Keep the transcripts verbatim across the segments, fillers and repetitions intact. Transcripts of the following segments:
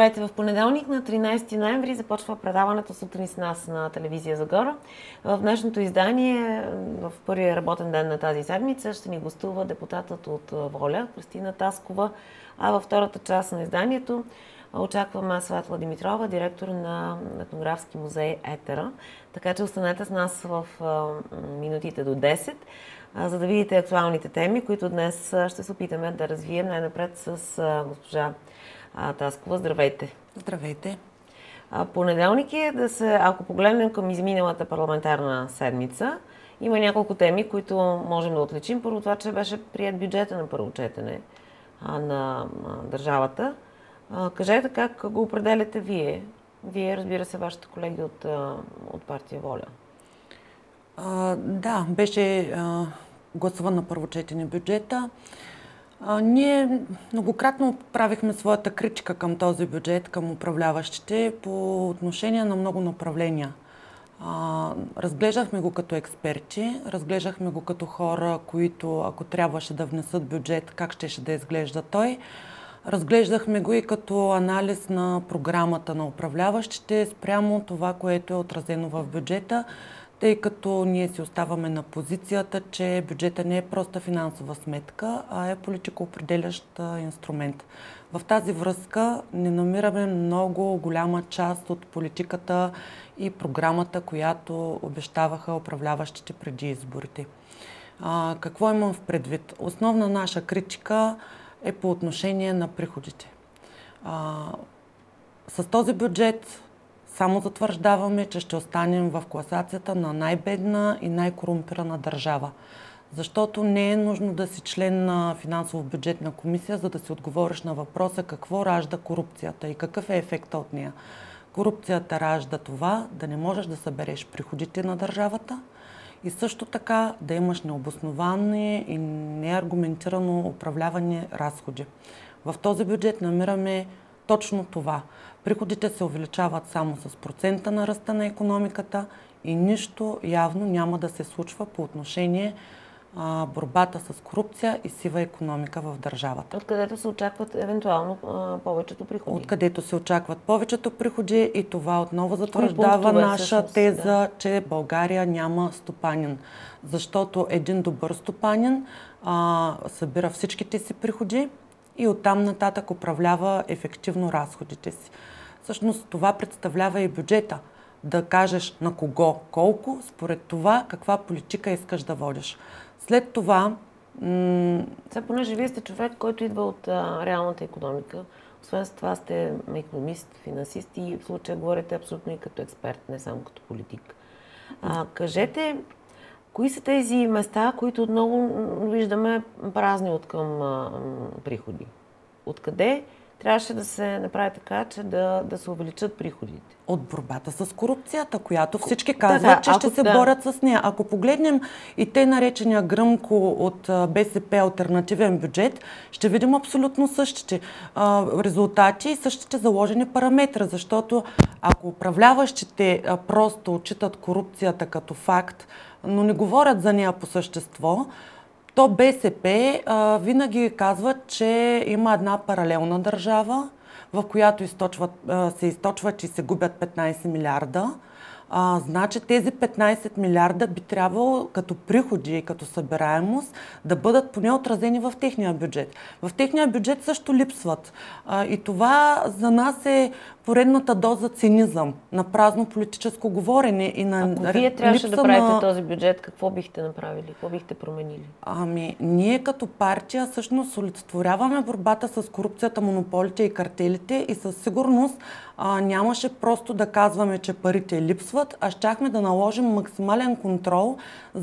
Здравейте! В понеделник на тринайсети ноември започва предаването сутрин с нас на телевизия Загора. В днешното издание, в първия работен ден на тази седмица, ще ни гостува депутатът от Воля, Кристина Таскова, а във втората част на изданието очакваме Светла Димитрова, директор на Етнографски музей Етера. Така че останете с нас в минутите до десет, за да видите актуалните теми, които днес ще се опитаме да развием най-напред с госпожа Таскова. Здравейте! Здравейте! Понеделник е да се, ако погледнем към изминалата парламентарна седмица, има няколко теми, които можем да отличим. Първо това, че беше приет бюджета на първо четене на държавата. Кажете как го определяте вие? Вие, разбира се, вашите колеги от, от партия Воля. А, да, беше а, гласуван на първо четене бюджета. А, ние многократно правихме своята критика към този бюджет, към управляващите по отношение на много направления. А, разглеждахме го като експерти, разглеждахме го като хора, които, ако трябваше да внесат бюджет, как щеше да изглежда той. Разглеждахме го и като анализ на програмата на управляващите спрямо това, което е отразено в бюджета, тъй като ние си оставаме на позицията, че бюджета не е просто финансова сметка, а е политико-определящ инструмент. В тази връзка не намираме много голяма част от политиката и програмата, която обещаваха управляващите преди изборите. А, какво имам в предвид? Основна наша критика е по отношение на приходите. А, с този бюджет само затвърждаваме, че ще останем в класацията на най-бедна и най-корумпирана държава. Защото не е нужно да си член на финансово-бюджетна комисия, за да си отговориш на въпроса какво ражда корупцията и какъв е ефектът от нея. Корупцията ражда това да не можеш да събереш приходите на държавата и също така да имаш необосновани и неаргументирано управлявани разходи. В този бюджет намираме точно това. Приходите се увеличават само с процента на ръста на икономиката и нищо явно няма да се случва по отношение а, борбата с корупция и сива икономика в държавата. Откъдето се очакват евентуално а, повечето приходи. Откъдето се очакват повечето приходи и това отново затвърждава наша всъщност, теза, да. че България няма стопанин. Защото един добър стопанин а, събира всичките си приходи и оттам нататък управлява ефективно разходите си. Всъщност това представлява и бюджета. Да кажеш на кого колко, според това каква политика искаш да водиш. След това... М- Сега, понеже вие сте човек, който идва от а, реалната икономика, освен с това сте икономист, финансист и в случая говорите абсолютно и като експерт, не само като политик. А, кажете, кои са тези места, които отново виждаме празни от към а, приходи? Откъде трябваше да се направи така, че да, да се увеличат приходите? От борбата с корупцията, която всички казват, да, че ако, ще се да. борят с нея. Ако погледнем и те наречения гръмко от БСП алтернативен бюджет, ще видим абсолютно същите а, резултати и същите заложени параметри, защото ако управляващите а, просто отчитат корупцията като факт, но не говорят за нея по същество, то БСП а, винаги казват, че има една паралелна държава, в която източват, а, се източват и се губят петнайсет милиарда. А, значи тези петнайсет милиарда би трябвало като приходи и като събираемост да бъдат поне отразени в техния бюджет. В техния бюджет също липсват. А, и това за нас е поредната доза цинизъм, на празно политическо говорене и на Ако вие трябваше да правите на... този бюджет, какво бихте направили? Какво бихте променили? Ами, ние като партия всъщност олицетворяваме борбата с корупцията, монополите и картелите и със сигурност а, нямаше просто да казваме, че парите липсват, а щяхме да наложим максимален контрол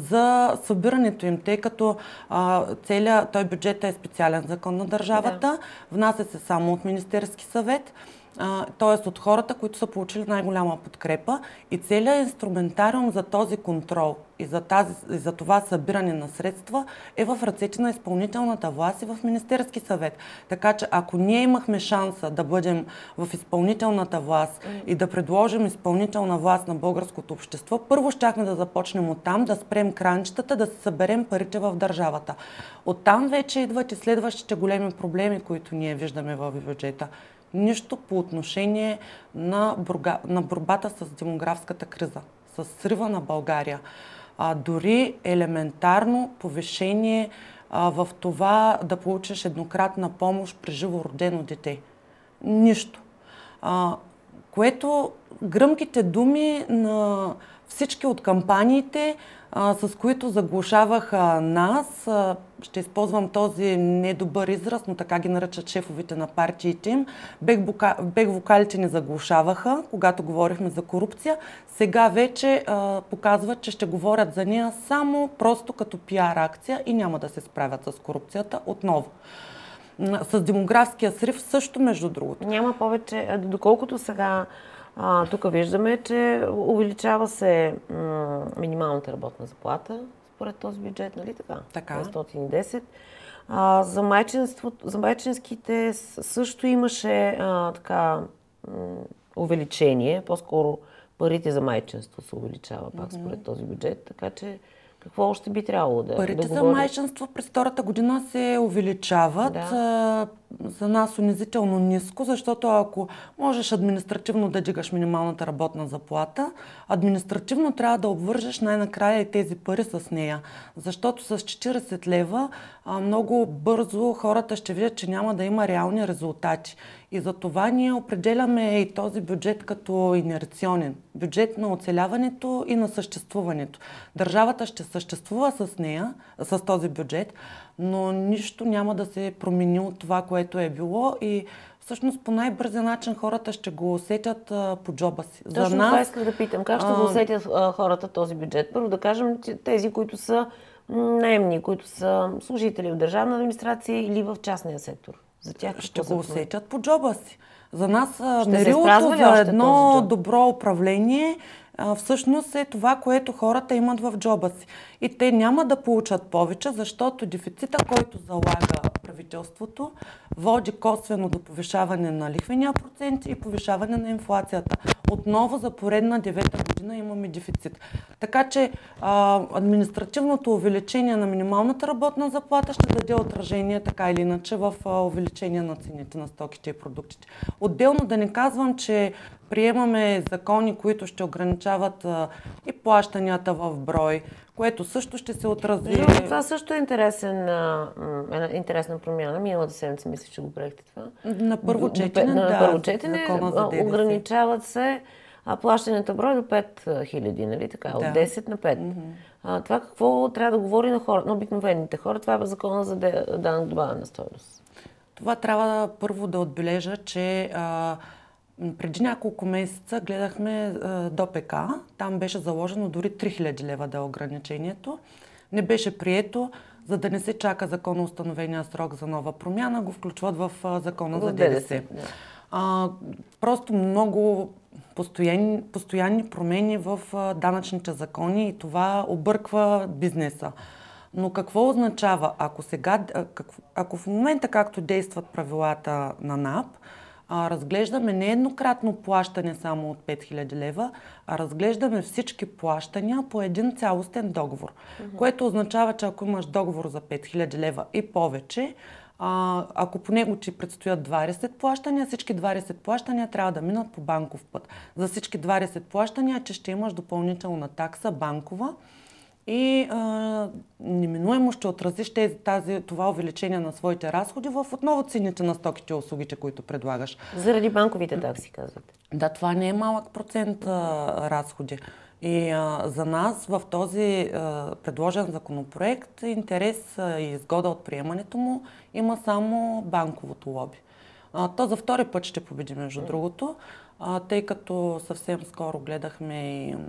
за събирането им, тъй като а, целият той бюджет е специален закон на държавата, да. Внася се само от Министерски съвет, т.е. от хората, които са получили най-голяма подкрепа и целият инструментариум за този контрол и за, тази, и за това събиране на средства е в ръцете на изпълнителната власт и в Министерски съвет. Така че ако ние имахме шанса да бъдем в изпълнителната власт и да предложим изпълнителна власт на българското общество, първо щяхме да започнем оттам, да спрем кранчетата, да се съберем парите в държавата. Оттам вече идват и следващите големи проблеми, които ние виждаме в бюджета. Нищо по отношение на, борга, на борбата с демографската криза, с срива на България. А, дори елементарно повишение а, в това да получиш еднократна помощ при живородено дете. Нищо. А, което гръмките думи на всички от кампаниите, а, с които заглушаваха нас, а, ще използвам този недобър израз, но така ги наричат шефовите на партиите им, бек, бука, бек вокалите ни заглушаваха, когато говорихме за корупция. Сега вече а, показват, че ще говорят за нея само просто като пиар акция и няма да се справят с корупцията отново. С демографския срив също, между другото. Няма повече, доколкото сега а, тук виждаме, че увеличава се м- минималната работна заплата според този бюджет, нали така? Така. петстотин и десет. А, за, майчинството, за майчинските също имаше а, така м- увеличение, по-скоро парите за майчинство се увеличава пак mm-hmm. според този бюджет, така че какво още би трябвало да Парите да за майчинство през втората година се увеличават. Да. За нас унизително ниско, защото ако можеш административно да дигаш минималната работна заплата, административно трябва да обвържеш най-накрая и тези пари с нея. Защото с четиридесет лева много бързо хората ще видят, че няма да има реални резултати. И за това ние определяме и този бюджет като инерционен. Бюджет на оцеляването и на съществуването. Държавата ще съществува с нея, с този бюджет, но нищо няма да се промени от това, което е било и всъщност по най-бързия начин хората ще го усетят а, по джоба си. Точно За нас, това исках да питам. Как ще а... го усетят а, хората този бюджет? Първо да кажем, че тези, които са наемни, които са служители в държавна администрация или в частния сектор. За тях ще го усетят по джоба си. За нас мерилото за едно добро управление всъщност е това, което хората имат в джоба си. И те няма да получат повече, защото дефицита, който залага правителството, води косвено до повишаване на лихвения процент и повишаване на инфлацията. Отново за поредна девета година имаме дефицит. Така че а, административното увеличение на минималната работна заплата ще даде отражение така или иначе в а, увеличение на цените на стоките и продуктите. Отделно да не казвам, че приемаме закони, които ще ограничават а, и плащанията в брой, което също ще се отрази. Но, това също е интересен, а, една интересна промяна. Миналата седмица мисля, че го приехте това. На първо четене, на да. Първо четене ограничават се а, плащането брой до пет хиляди, нали така? Да. От десет на пет. Mm-hmm. А, това какво трябва да говори на хора, на обикновените хора? Това е закона за данък добавена стойност. Това трябва първо да отбележа, че а, преди няколко месеца гледахме а, ДОПК. Там беше заложено дори три хиляди лева да е ограничението. Не беше прието, за да не се чака законоустановения срок за нова промяна, го включват в а, закона в за ДДС. Да. А, просто много постоянни, постоянни промени в а, данъчните закони и това обърква бизнеса. Но какво означава, ако сега, ако в момента както действат правилата на НАП, а, разглеждаме не еднократно плащане само от пет хиляди лева, а разглеждаме всички плащания по един цялостен договор. Mm-hmm. Което означава, че ако имаш договор за пет хиляди лева и повече, а, ако по него ти предстоят двадесет плащания, всички двадесет плащания трябва да минат по банков път. За всички двадесет плащания ти ще имаш допълнителна такса банкова, и а, неминуемо ще отразиш тези, тази, това увеличение на своите разходи в отново цените на стоките и услугите, които предлагаш. Заради банковите такси, казвате? Да, това не е малък процент а, разходи. И а, за нас в този а, предложен законопроект интерес а, и изгода от приемането му има само банковото лоби. А, то за втори път ще победи, между другото, а, тъй като съвсем скоро гледахме и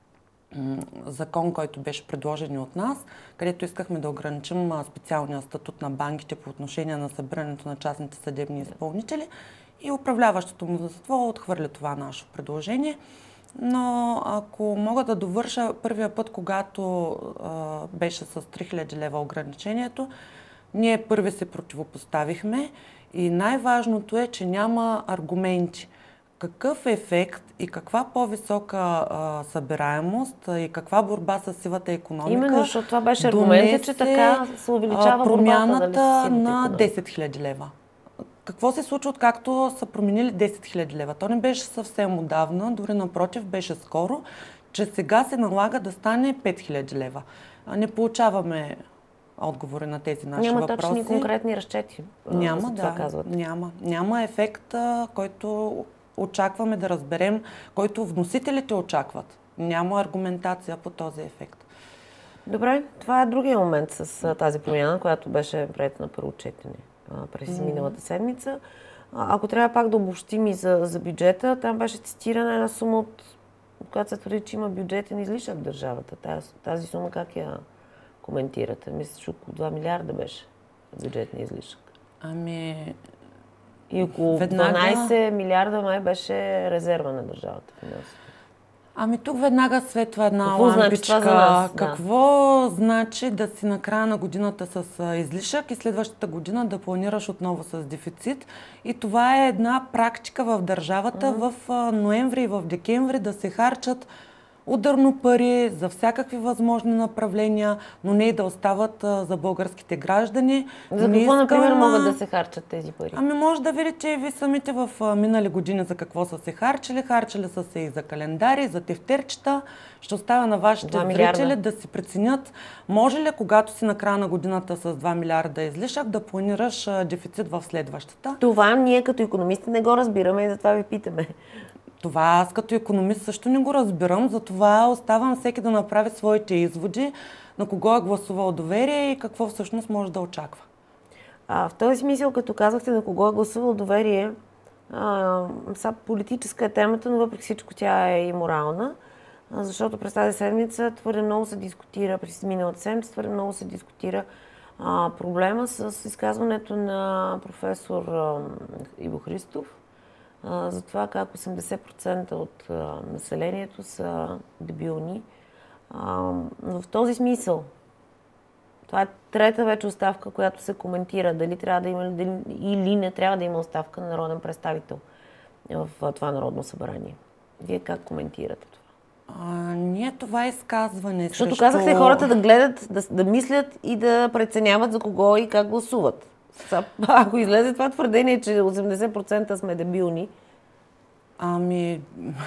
закон, който беше предложен и от нас, където искахме да ограничим специалния статут на банките по отношение на събирането на частните съдебни изпълнители и управляващото мнозинство отхвърля това наше предложение. Но ако мога да довърша, първия път, когато а, беше с три хиляди лева ограничението, ние първи се противопоставихме и най-важното е, че няма аргументи. Какъв ефект и каква по-висока а, събираемост и каква борба с сивата икономика. Именно, защото това беше аргументът, че така се увеличава промяната борбата, дали, на десет хиляди лева. какво се случва, откакто са променили десет хиляди лева? То не беше съвсем отдавна, дори напротив беше скоро, че сега се налага да стане пет хиляди лева. Не получаваме отговори на тези наши Няма въпроси. Няма точни конкретни разчети. Няма, за това да, казват. няма. Няма ефект, който очакваме да разберем, който вносителите очакват. Няма аргументация по този ефект. Добре, това е другия момент с тази промяна, която беше приета на първо четене през mm-hmm. миналата седмица. Ако трябва пак да обобщим и за, за бюджета, там беше цитирана една сума, от която се твърди, че има бюджетен излишък в държавата. Тази, тази сума как я коментирате? Мисля, че около два милиарда беше бюджетния излишък. Ами... И около веднага... дванайсет милиарда май беше резерва на държавата. Ами тук веднага светва една Какво лампичка. Значи това за нас? Какво да. значи да си на края на годината с излишък и следващата година да планираш отново с дефицит? И това е една практика в държавата mm-hmm. в ноември и в декември да се харчат ударно пари за всякакви възможни направления, но не и да остават а, за българските граждани. За какво, искам, например, могат да се харчат тези пари? Ами може да видите и ви самите в а, минали години за какво са се харчили. Харчили са се и за календари, за тефтерчета. Ще оставя на вашите зрители да си преценят, може ли, когато си на края на годината с два милиарда излишък, да планираш а, дефицит в следващата. Това ние като икономисти не го разбираме и затова ви питаме. Това аз като икономист също не го разбирам, затова оставам всеки да направи своите изводи, на кого е гласувал доверие и какво всъщност може да очаква. А, в този смисъл, като казахте на кого е гласувал доверие, а, са политическа е темата, но въпреки всичко тя е и морална, а, защото през тази седмица твърде много се дискутира, през миналата седмица твърде много се дискутира а, проблема с изказването на професор а, Иво Христов, за това как осемдесет процента от а, населението са дебилни. А, в този смисъл, това е трета вече оставка, която се коментира. Дали трябва да има дали, или не трябва да има оставка на народен представител в а, това Народно събрание. Вие как коментирате това? А, ние това изказване Защото срещу... казахте хората да гледат, да, да мислят и да преценяват за кого и как гласуват. Ако излезе това твърдение, че осемдесет процента сме дебилни. Ами,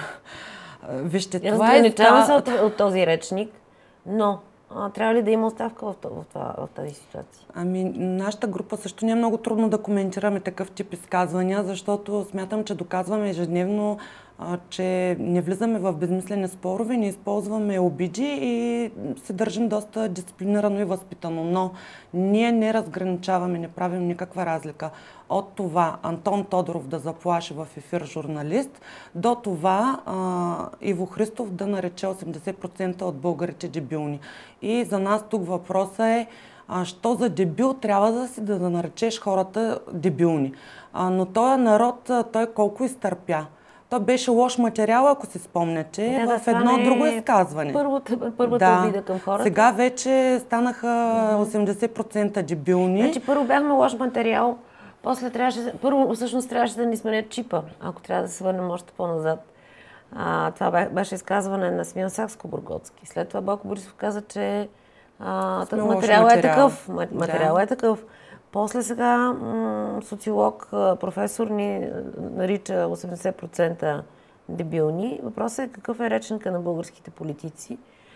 вижте, Я това е... Разграничавам се от, от този речник, но а, трябва ли да има оставка в, в, в, в тази ситуация? Ами, нашата група също не е много трудно да коментираме такъв тип изказвания, защото смятам, че доказваме ежедневно, а, че не влизаме в безмислени спорове, не използваме обиди и се държим доста дисциплинирано и възпитано. Но ние не разграничаваме, не правим никаква разлика от това Антон Тодоров да заплаши в ефир журналист, до това а, Иво Христов да нарече осемдесет процента от българите дебилни. И за нас тук въпросът е а, що за дебил трябва да си да, да наречеш хората дебилни. А, но този народ, той колко изтърпя. То беше лош материал, ако си спомняте, да, в едно е друго изказване. Първата, първата да. обида към хората. Сега вече станаха осемдесет процента дебилни. Значи първо бяхме лош материал, после трябваше, първо всъщност трябваше да ни сменят чипа, ако трябва да се върнем още по-назад. А, това беше изказване на Смян Сакскобургготски. След това Бойко Борисов каза, че а, материал, материал е такъв. Материал да. е такъв. После сега м- социолог, професор ни нарича осемдесет процента дебилни. Въпросът е какъв е речника на българските политици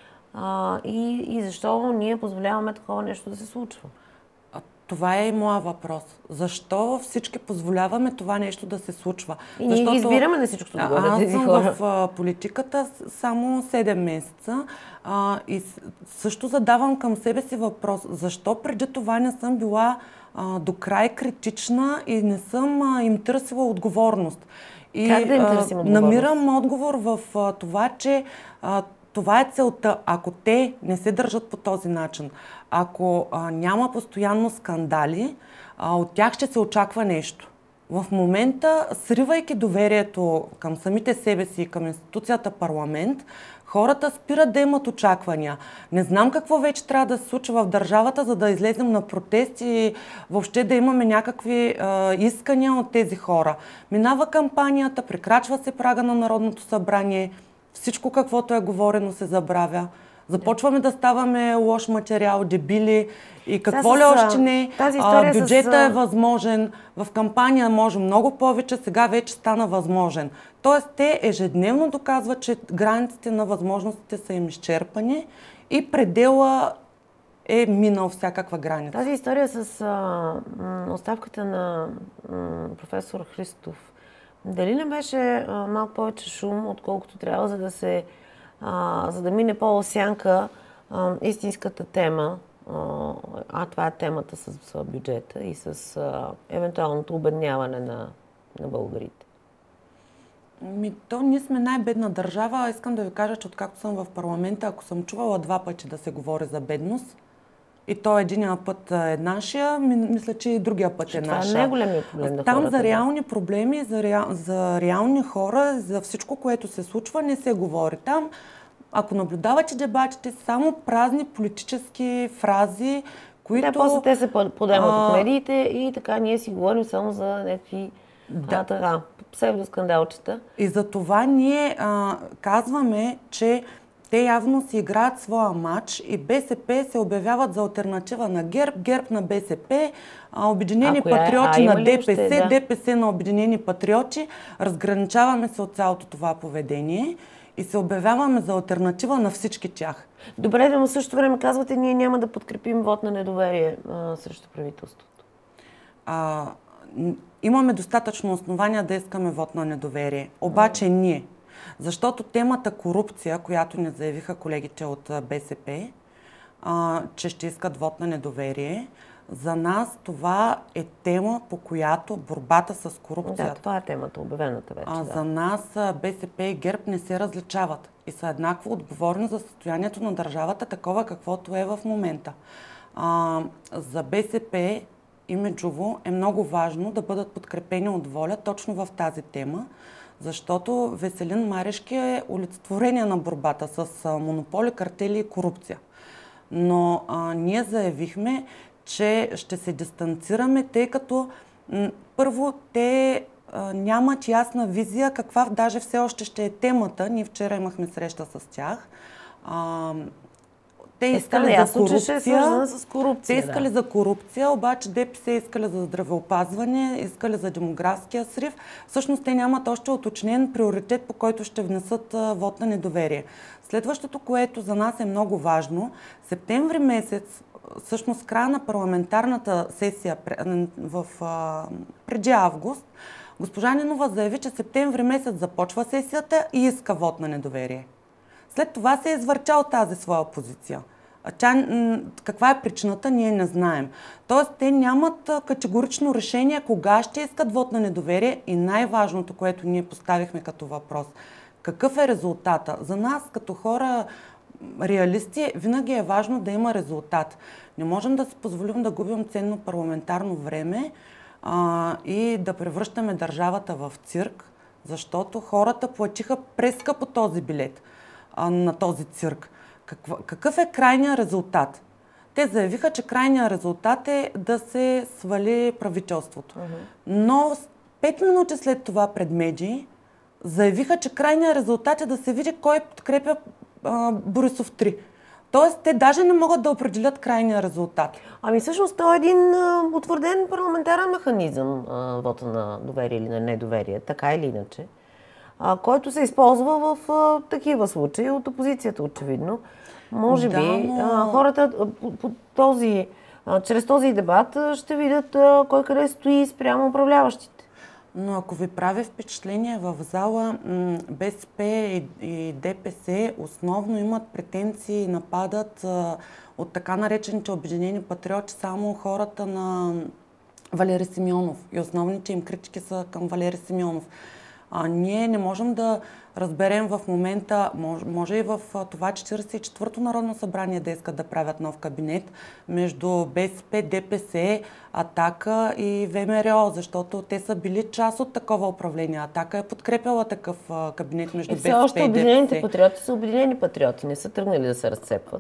а, и, и защо ние позволяваме такова нещо да се случва. Това е и моя въпрос. Защо всички позволяваме това нещо да се случва? И ние ги избираме на всичко това. Аз съм в а, политиката само седем месеца а, и също задавам към себе си въпрос. Защо преди това не съм била а, до край критична и не съм а, им търсила отговорност? И, как да им търсим отговорност? Намирам отговор в а, това, че а, това е целта. Ако те не се държат по този начин, ако а, няма постоянно скандали, а, от тях ще се очаква нещо. В момента, сривайки доверието към самите себе си и към институцията парламент, хората спират да имат очаквания. Не знам какво вече трябва да се случва в държавата, за да излезем на протест и въобще да имаме някакви а, искания от тези хора. Минава кампанията, прекрачва се прага на Народното събрание, всичко каквото е говорено се забравя. Започваме да ставаме лош материал, дебили и какво ли с, още не. А, бюджета с... е възможен, в кампания може много повече, сега вече стана възможен. Тоест те ежедневно доказват, че границите на възможностите са им изчерпани и предела е минал всякаква граница. Тази история с а, оставката на м, професор Христов, дали не беше а, малко повече шум, отколкото трябва, за да се а, за да мине по-осянка а, истинската тема, а, а това е темата с, с бюджета и с а, евентуалното обедняване на, на българите? Ми, то ние сме най-бедна държава. Искам да ви кажа, че откакто съм в парламента, ако съм чувала два пъти да се говори за бедност, и то единия път е нашия, мисля, че и другия път е това наша. Това е най-големият проблем на Там хората. за реални проблеми, за, реал, за реални хора, за всичко, което се случва, не се говори. Там, ако наблюдавате дебатите, само празни политически фрази, които... Да, после те се подемат а... от медиите и така ние си говорим само за някакви да. а, така, псевдоскандалчета. И за това ние а, казваме, че те явно си играят своя матч и БСП се обявяват за алтернатива на ГЕРБ, ГЕРБ на БСП, Обединени патриоти е? на ДПС, още, да. ДПС на Обединени патриоти. Разграничаваме се от цялото това поведение и се обявяваме за алтернатива на всички тях. Добре, но в същото време казвате, ние няма да подкрепим вот на недоверие а, срещу правителството. А, имаме достатъчно основания да искаме вот на недоверие. Обаче ние, защото темата корупция, която не заявиха колегите от БСП, а, че ще искат вот на недоверие, за нас това е тема, по която борбата с корупцията. Да, това е темата, обявената вече. А, да. За нас БСП и ГЕРБ не се различават и са еднакво отговорни за състоянието на държавата, такова каквото е в момента. А, за БСП имиджово е много важно да бъдат подкрепени от ВОЛЯ точно в тази тема, защото Веселин Марешки е олицетворение на борбата с монополи, картели и корупция. Но а, ние заявихме, че ще се дистанцираме, тъй като м- първо те а, нямат ясна визия каква даже все още ще е темата. Ние вчера имахме среща с тях. А, Те искали е, за корупция, е с корупция. Те искали да. за корупция, обаче ДПС искали за здравеопазване, искали за демографския срив. Всъщност те нямат още уточнен приоритет, по който ще внесат а, вот на недоверие. Следващото, което за нас е много важно, септември месец, всъщност края на парламентарната сесия в, а, преди август, госпожа Нинова заяви, че септември месец започва сесията и иска вот на недоверие. След това се е извърчал тази своя позиция. Тя, каква е причината, ние не знаем. Тоест, те нямат категорично решение кога ще искат вот на недоверие и най-важното, което ние поставихме като въпрос. Какъв е резултата? За нас, като хора реалисти, винаги е важно да има резултат. Не можем да си позволим да губим ценно парламентарно време а, и да превръщаме държавата в цирк, защото хората платиха прескъпо този билет на този цирк. Каква, какъв е крайният резултат? Те заявиха, че крайният резултат е да се свали правителството. Uh-huh. Но пет минути след това пред медии заявиха, че крайният резултат е да се види кой подкрепя а, Борисов три. Тоест, те даже не могат да определят крайния резултат. Ами всъщност това е един а, утвърден парламентарен механизъм, а, вота на доверие или на недоверие, така или иначе, а, който се използва в а, такива случаи от опозицията, очевидно. Може да, би но... а, хората а, по, по този, а, чрез този дебат а, ще видят а, кой къде стои спрямо управляващите. Но ако ви прави впечатление в зала, БСП и ДПС основно имат претенции и нападат а, от така наречените обединени патриоти само хората на Валери Симеонов. И основните им критики са към Валери Симеонов. А, ние не можем да разберем в момента, може, може и в това четиридесет и четвърто Народно събрание да искат да правят нов кабинет между БСП, ДПС, Атака и ВМРО, защото те са били част от такова управление. Атака е подкрепяла такъв а, кабинет между БСП и ДПС. И все още Обединените патриоти са Обединени патриоти, не са тръгнали да се разцепват.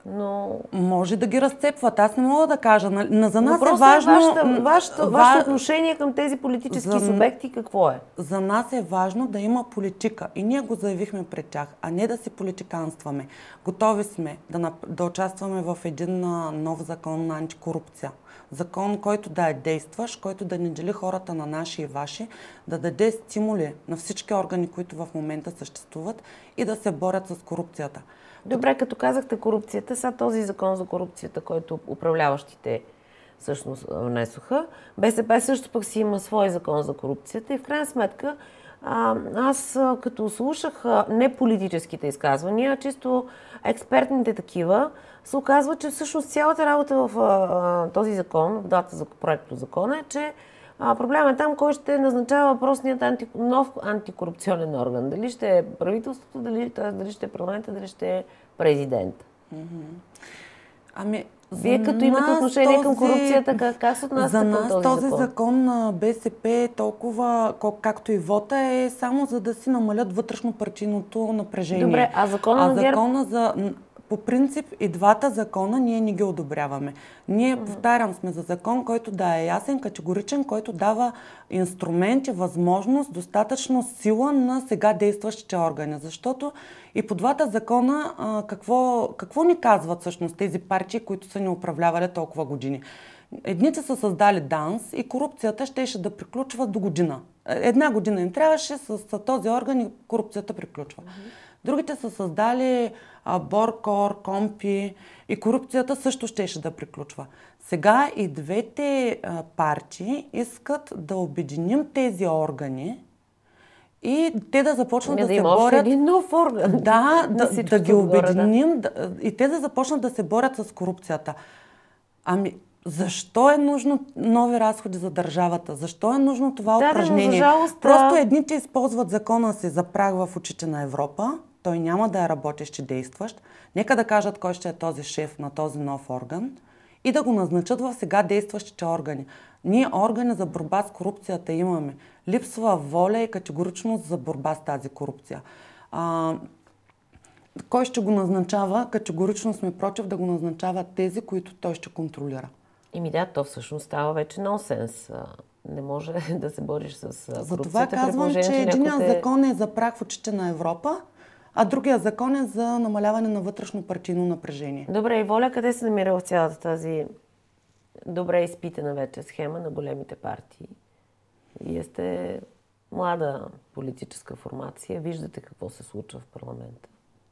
но... Може да ги разцепват, аз не мога да кажа. На, за нас но е важно... Вашата, вашето, ва... вашето отношение към тези политически за... субекти какво е? За нас е важно да има политика и ние го заявихме пред тях, а не да си политиканстваме. Готови сме да, да участваме в един нов закон на антикорупция. Закон, който да е действащ, който да не дели хората на наши и ваши, да даде стимули на всички органи, които в момента съществуват и да се борят с корупцията. Добре, като казахте корупцията, сега този закон за корупцията, който управляващите всъщност внесоха, БСП също пък си има свой закон за корупцията и в крайна сметка а, аз като слушах не политическите изказвания, а чисто експертните такива, се оказва, че всъщност цялата работа в а, този закон, в дата за проекто закона е, че а, проблемът е там, кой ще назначава въпросният анти, нов антикорупционен орган. Дали ще е правителството, дали, т.е. дали ще е парламента, дали ще е президент. Mm-hmm. Ами, Вие като имате отношение този... към корупцията, как, как се отнасяте към този закон? За нас този закон на БСП е толкова, както и вота, е само за да си намалят вътрешно-партийното напрежение. Добре, а закона а на ГЕРБ? Закона за... По принцип и двата закона ние не ги одобряваме. Ние, mm-hmm. повтарям, сме за закон, който да е ясен, категоричен, който дава инструменти, възможност, достатъчно сила на сега действащите органи. Защото и по двата закона а, какво, какво ни казват всъщност тези партии, които са ни управлявали толкова години? Едните са създали ДАНС и корупцията щеше да приключва до година. Една година им трябваше, с, с този орган и корупцията приключва. Mm-hmm. Другите са създали а, БОРКОР, КОМПИ и корупцията също щеше да приключва. Сега и двете а, партии искат да обединим тези органи и те да започнат не да, да се борят... борят... един нов орган. Да, да, да ги обединим да. Да, и те да започнат да се борят с корупцията. Ами, защо е нужно нови разходи за държавата? Защо е нужно това да, упражнение? Да, за жалост, Просто едните използват закона си за праг в очите на Европа. Той няма да е работещ и действащ. Нека да кажат кой ще е този шеф на този нов орган и да го назначат в сега действащите органи. Ние органи за борба с корупцията имаме. Липсва воля и категоричност за борба с тази корупция. А, кой ще го назначава? Категорично сме против да го назначават тези, които той ще контролира. Ими да, то всъщност става вече нонсенс. Не може да се бориш с корупцията. Затова казвам, че единият те... закон е за прах в очите на Европа, а другия закон е за намаляване на вътрешно-партийно напрежение. Добре, и Воля къде се намира в цялата тази добре изпитана вече схема на големите партии? Вие сте млада политическа формация, виждате какво се случва в парламента.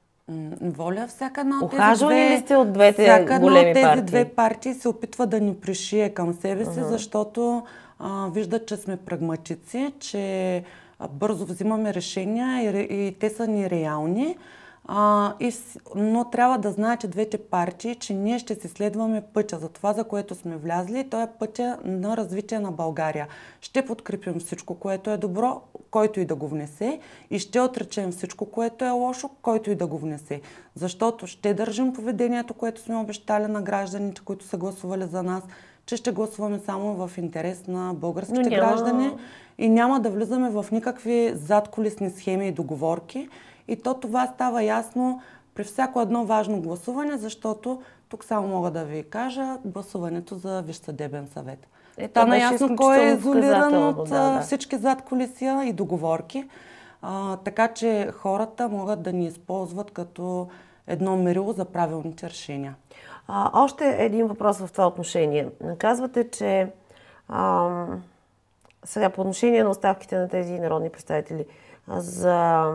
Воля, всяка една от тези Ухажвани две, ли сте от двете всяка големи от тези партии? две партии се опитва да ни пришие към себе си, uh-huh. защото а, виждат, че сме прагматици, че а, бързо взимаме решения и, и те са ни реални. А, и, но трябва да знаете двете партии, че ние ще си следваме пътя за това, за което сме влязли. То е пътя на развитие на България. Ще подкрепим всичко, което е добро, който и да го внесе, и ще отречем всичко, което е лошо, който и да го внесе. Защото ще държим поведението, което сме обещали на гражданите, които са гласували за нас, че ще гласуваме само в интерес на българските няма... граждани и няма да влизаме в никакви задкулисни схеми и договорки. И то това става ясно при всяко едно важно гласуване, защото тук само мога да ви кажа гласуването за Висш съдебен съвет. Ето, Стана ясно кой е изолиран от да, да. всички задкулисия и договорки. А, така че хората могат да ни използват като едно мерило за правилните решения. А, още един въпрос в това отношение. Казвате, че ам, сега по отношение на оставките на тези народни представители, за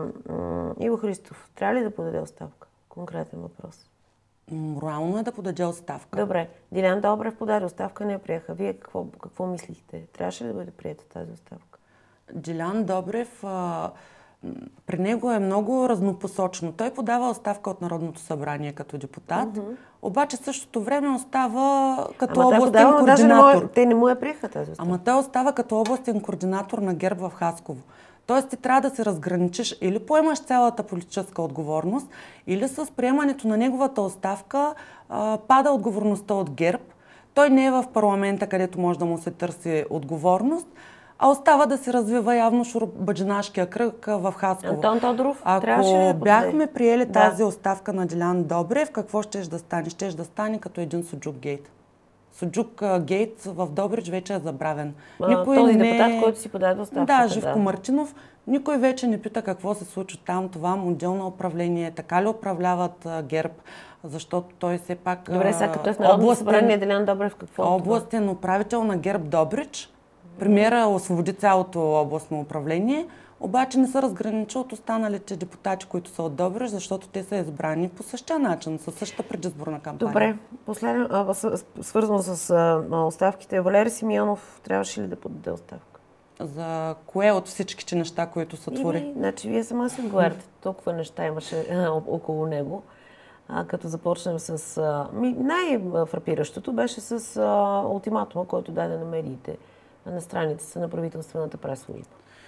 м- Иво Христов, трябва ли да подаде оставка? Конкретен въпрос. Морално е да подаде оставка. Добре. Дилян Добрев подаде оставка, не я приеха. Вие какво, какво мислихте? Трябваше ли да бъде приета тази оставка? Дилян Добрев, а, при него е много разнопосочно. Той подава оставка от Народното събрание като депутат, mm-hmm. обаче в същото време остава като Ама областен подава, координатор. Не му, те не му я приеха тази оставка. Ама той остава като областен координатор на ГЕРБ в Хасково. Тоест ти трябва да се разграничиш или поемаш цялата политическа отговорност, или с приемането на неговата оставка а, пада отговорността от ГЕРБ. Той не е в парламента, където може да му се търси отговорност. а остава да се развива явно шуробаджанашкия кръг в Хасково. Антон Тодоров трябваше ли Ако да бяхме приели да. тази оставка на Делян Добрев, какво щеше да стане? Щеше да стане като един Суджук гейт. Суджук гейт в Добрич вече е забравен. А, никой този не... депутат, който си подаде оставката. Да, Живко да. Мартинов. Никой вече не пита какво се случва там, това модел на управление, така ли управляват а, ГЕРБ, защото той все пак... Добре, сега като е в Народното събрание, Делян Добрев какво? Областен управител на ГЕРБ Добрич. Премиера освободи цялото областно управление, обаче не се разграничи от останалите депутати, които са от Добрич, защото те са избрани по същия начин, със същата предизборна кампания. Добре, последно, а, свързано с а, оставките, Валери Симеонов трябваше ли да подаде оставка? За кое от всичките неща, които са твори? Ими, значи вие сама си отговаряте. Толкова неща имаше а, около него. А, като започнем с... А, най-фрапиращото беше с а, ултиматума, който даде на медиите на страницата на правителствената прес-служба.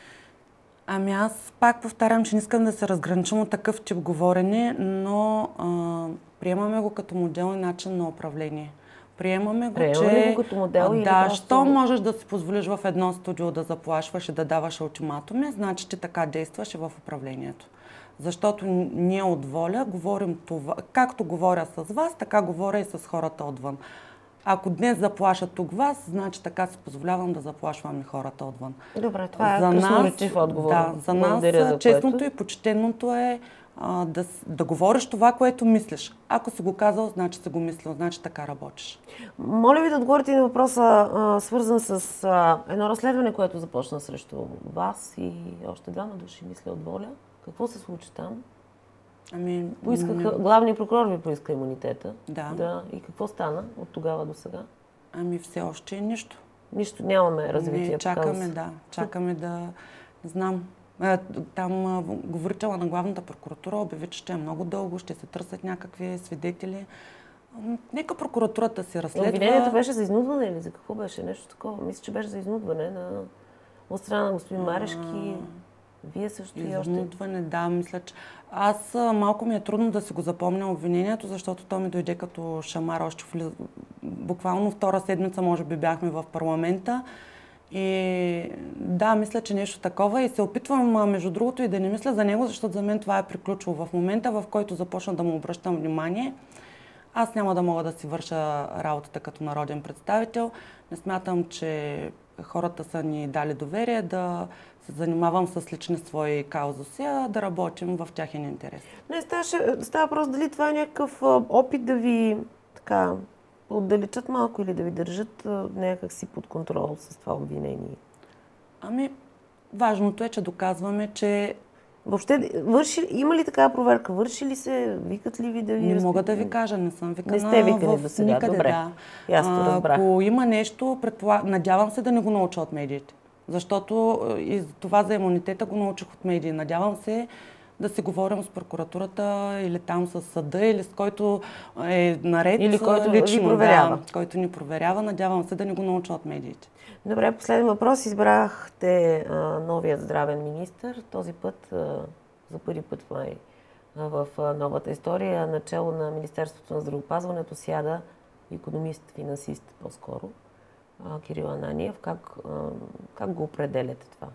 Ами аз пак повтарям, че не искам да се разграничим от такъв тип говорене, но а, приемаме го като модел и начин на управление. Приемаме го, Приемаме че... го като модел или да, просто... що можеш да си позволиш в едно студио да заплашваш и да даваш ултиматуми, значи ти така действаш и в управлението. Защото ние от Воля говорим това, както говоря с вас, така говоря и с хората отвън. Ако днес заплашат тук вас, значи така си позволявам да заплашвам и хората отвън. Добре, това е красноречив отговор. Да, за нас за честното което. и почтеното е а, да, да говориш това, което мислиш. Ако си го казал, значи си го мислил, значи така работиш. Моля ви да отговорите на въпроса, а, свързан с а, едно разследване, което започна срещу вас и още двама души, мисля, от Воля. Какво се случи там? Ами, Поискаха, не... главният прокурор ви поиска имунитета. Да. да. И какво стана от тогава до сега? Ами все още нищо. Нищо нямаме развитие. Не, чакаме, да. Чакаме да... Не знам. Там говорителя на главната прокуратура обяви, че ще е много дълго, ще се търсят някакви свидетели. Нека прокуратурата се разследва. Обвинението беше за изнудване или за какво беше? Нещо такова. Мисля, че беше за изнудване на... от страна на господин Марешки. Вие също и още... Изнудване, да, мисля, че... Аз малко ми е трудно да си го запомня обвинението, защото то ми дойде като шамар още в... Буквално втора седмица, може би, бяхме в парламента. И да, мисля, че нещо такова и се опитвам, между другото, и да не мисля за него, защото за мен това е приключило. В момента, в който започна да му обръщам внимание, аз няма да мога да си върша работата като народен представител. Не смятам, че хората са ни дали доверие да се занимавам с лични свои каузуси, а да работим в тяхен интерес. Не, става, става просто дали това е някакъв опит да ви така отдалечат малко или да ви държат някак си под контрол с това обвинение? Ами, важното е, че доказваме, че... Въобще, върши, има ли такава проверка? Върши ли се? Викат ли ви да ви... Не мога да ви кажа, не съм викана. Не сте викани до сега, никъде, добре. Да. Ясно, разбрах. Ако има нещо, предполаг... надявам се да не го науча от медиите. Защото и това за имунитета го научих от медии. Надявам се да си говорим с прокуратурата или там с съда, или с който е наред. Или който лично, ни проверява. Да, който ни проверява. Надявам се да не го науча от медиите. Добре, последен въпрос. Избрахте а, новият здравен министър. Този път, а, за първи път май, а, в а, новата история, начало на Министерството на здравеопазването сяда икономист, финансист по-скоро, а, Кирил Ананиев. Как, а, как го определяте това?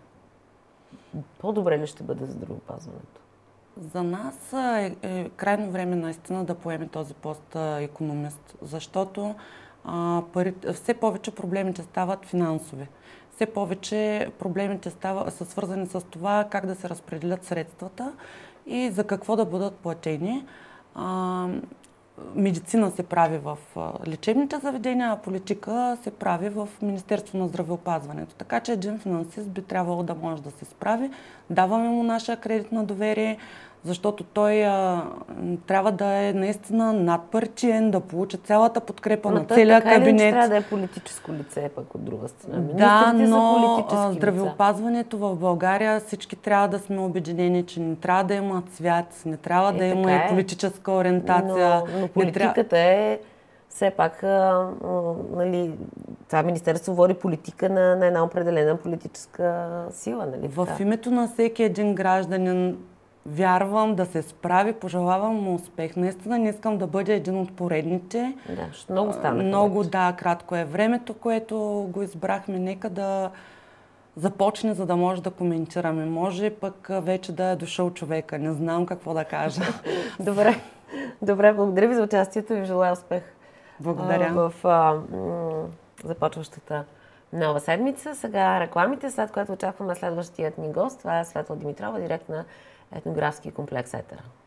По-добре ли ще бъде за здравеопазването? За нас е, е крайно време наистина да поеме този пост икономист, защото а, пари, все повече проблемите стават финансови. Все повече проблемите става, са свързани с това как да се разпределят средствата и за какво да бъдат платени. А, медицина се прави в лечебните заведения, а политика се прави в Министерство на здравеопазването. Така че един финансист би трябвало да може да се справи. Даваме му нашия кредит на доверие, защото той а, трябва да е наистина надпартиен, да получи цялата подкрепа но на целия така кабинет. Или трябва да е политическо лице, пък от друга страна. Да, но са здравеопазването в България всички трябва да сме обединени, че не трябва да има цвят, не трябва е, да има и политическа ориентация. Но, но политиката тря... е все пак, а, а, нали, това министерство води политика на, на една определена политическа сила. Нали, в така? Името на всеки един гражданин вярвам да се справи, пожелавам му успех. Наистина не искам да бъда един от поредните. Да, много стана. Много, да, кратко е времето, което го избрахме. Нека да, започне, за да може да коментираме. Може пък вече да е дошъл човека. Не знам какво да кажа. Добре. Добре, благодаря ви за участието и желая успех. Благодаря. А, в а, м- започващата нова седмица. Сега рекламите, след което очакваме следващият ни гост. Това е Светла Димитрова, директ на етнографски комплекс Етера.